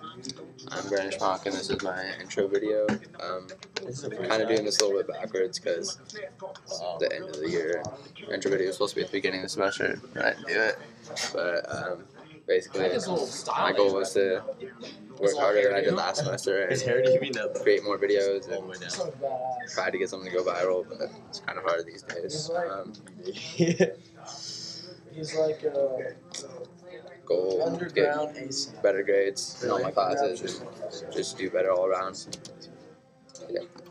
I'm Schmock, and this is my intro video. Kind of doing this a little bit backwards because it's the end of the year. Intro video was supposed to be at the beginning of the semester, and I didn't do it. But basically, my goal was to work harder than I did last semester and create more videos and try to get something to go viral, but it's kind of hard these days. He's like a goal to get better grades in all my classes and just do better all around. Yeah.